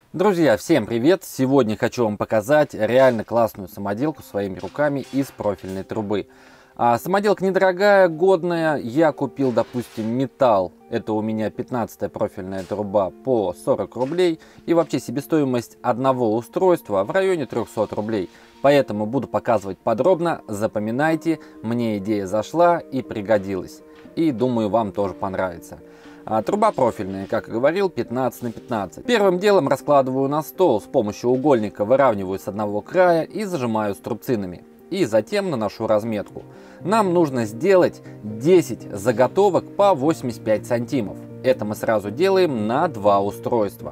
Друзья, всем привет! Сегодня хочу вам показать реально классную самоделку своими руками из профильной трубы. Самоделка недорогая, годная. Я купил, допустим, металл. Это у меня 15-я профильная труба по 40 рублей. И вообще себестоимость одного устройства в районе 300 рублей. Поэтому буду показывать подробно. Запоминайте, мне идея зашла и пригодилась. И думаю, вам тоже понравится. Труба профильная, как и говорил, 15 на 15. Первым делом раскладываю на стол, с помощью угольника выравниваю с одного края и зажимаю струбцинами. И затем наношу разметку. Нам нужно сделать 10 заготовок по 85 сантимов. Это мы сразу делаем на 2 устройства.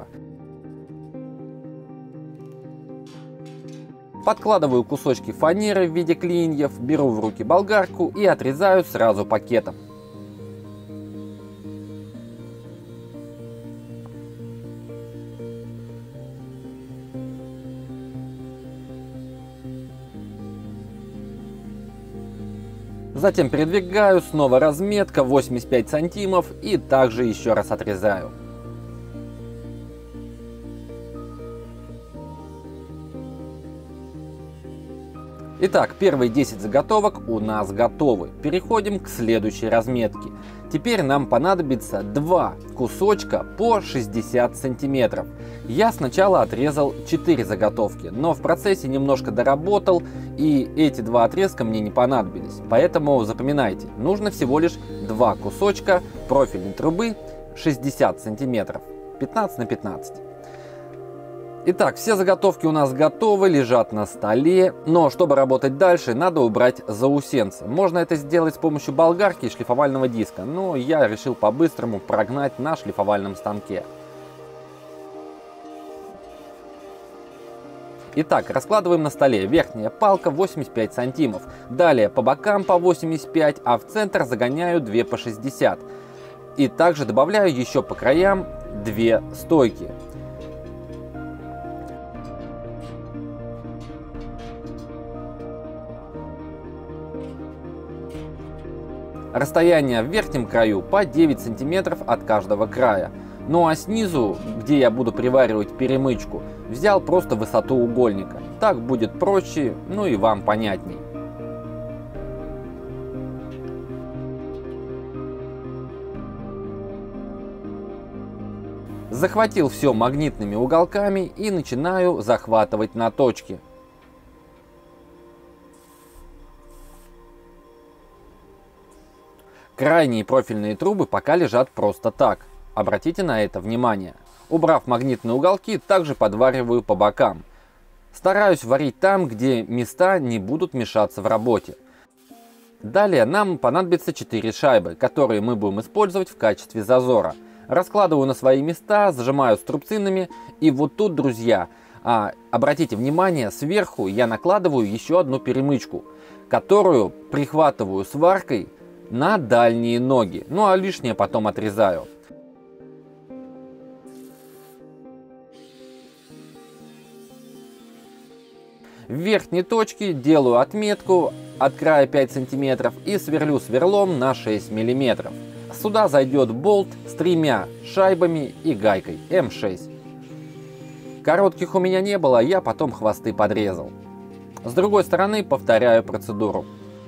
Подкладываю кусочки фанеры в виде клиньев, беру в руки болгарку и отрезаю сразу пакетом. Затем передвигаю, снова разметка 85 сантимов и также еще раз отрезаю. Итак, первые 10 заготовок у нас готовы. Переходим к следующей разметке. Теперь нам понадобится 2 кусочка по 60 сантиметров. Я сначала отрезал 4 заготовки, но в процессе немножко доработал, и эти 2 отрезка мне не понадобились. Поэтому запоминайте, нужно всего лишь 2 кусочка профильной трубы 60 сантиметров, 15 на 15. Итак, все заготовки у нас готовы, лежат на столе, но чтобы работать дальше, надо убрать заусенцы. Можно это сделать с помощью болгарки и шлифовального диска, но я решил по-быстрому прогнать на шлифовальном станке. Итак, раскладываем на столе. Верхняя палка 85 сантимов, далее по бокам по 85, а в центр загоняю 2 по 60. И также добавляю еще по краям 2 стойки. Расстояние в верхнем краю по 9 сантиметров от каждого края. Ну а снизу, где я буду приваривать перемычку, взял просто высоту угольника. Так будет проще, ну и вам понятней. Захватил все магнитными уголками и начинаю захватывать на точки. Крайние профильные трубы пока лежат просто так. Обратите на это внимание. Убрав магнитные уголки, также подвариваю по бокам. Стараюсь варить там, где места не будут мешаться в работе. Далее нам понадобится 4 шайбы, которые мы будем использовать в качестве зазора. Раскладываю на свои места, зажимаю струбцинами. И вот тут, друзья, обратите внимание, сверху я накладываю еще одну перемычку, которую прихватываю сваркой на дальние ноги, ну а лишнее потом отрезаю. В верхней точке делаю отметку от края 5 сантиметров и сверлю сверлом на 6 миллиметров. Сюда зайдет болт с 3 шайбами и гайкой М6. Коротких у меня не было, я потом хвосты подрезал. С другой стороны повторяю процедуру.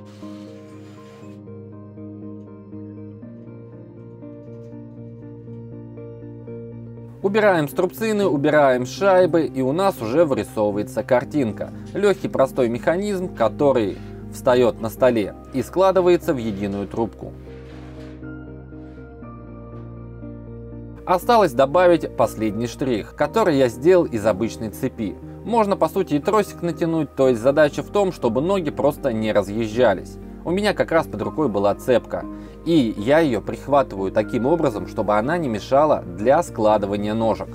Убираем струбцины, убираем шайбы, и у нас уже вырисовывается картинка. Легкий простой механизм, который встает на столе и складывается в единую трубку. Осталось добавить последний штрих, который я сделал из обычной цепи. Можно по сути и тросик натянуть, то есть задача в том, чтобы ноги просто не разъезжались. У меня как раз под рукой была цепка, и я ее прихватываю таким образом, чтобы она не мешала для складывания ножек.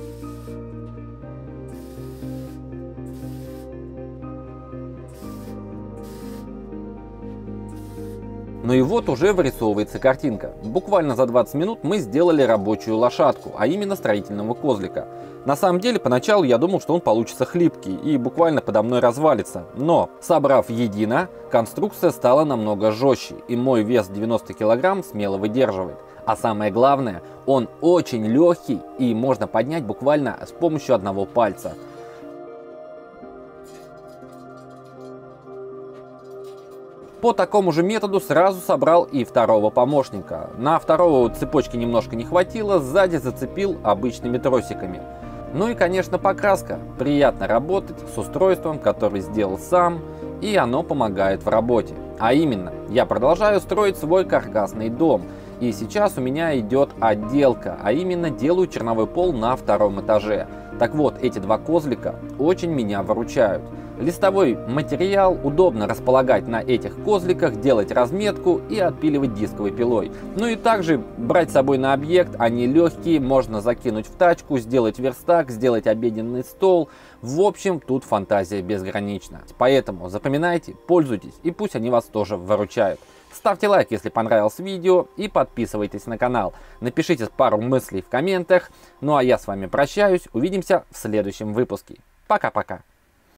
Ну и вот уже вырисовывается картинка. Буквально за 20 минут мы сделали рабочую лошадку, а именно строительного козлика. На самом деле, поначалу я думал, что он получится хлипкий и буквально подо мной развалится. Но, собрав воедино, конструкция стала намного жестче, и мой вес 90 кг смело выдерживает. А самое главное, он очень легкий и можно поднять буквально с помощью одного пальца. По такому же методу сразу собрал и второго помощника. На второго цепочки немножко не хватило, сзади зацепил обычными тросиками. Ну и, конечно, покраска. Приятно работать с устройством, который сделал сам, и оно помогает в работе. А именно, я продолжаю строить свой каркасный дом. И сейчас у меня идет отделка, а именно делаю черновой пол на втором этаже. Так вот, эти два козлика очень меня выручают. Листовой материал удобно располагать на этих козликах, делать разметку и отпиливать дисковой пилой. Ну и также брать с собой на объект, они легкие, можно закинуть в тачку, сделать верстак, сделать обеденный стол. В общем, тут фантазия безгранична. Поэтому запоминайте, пользуйтесь и пусть они вас тоже выручают. Ставьте лайк, если понравилось видео, и подписывайтесь на канал. Напишите пару мыслей в комментах. Ну а я с вами прощаюсь, увидимся в следующем выпуске. Пока-пока.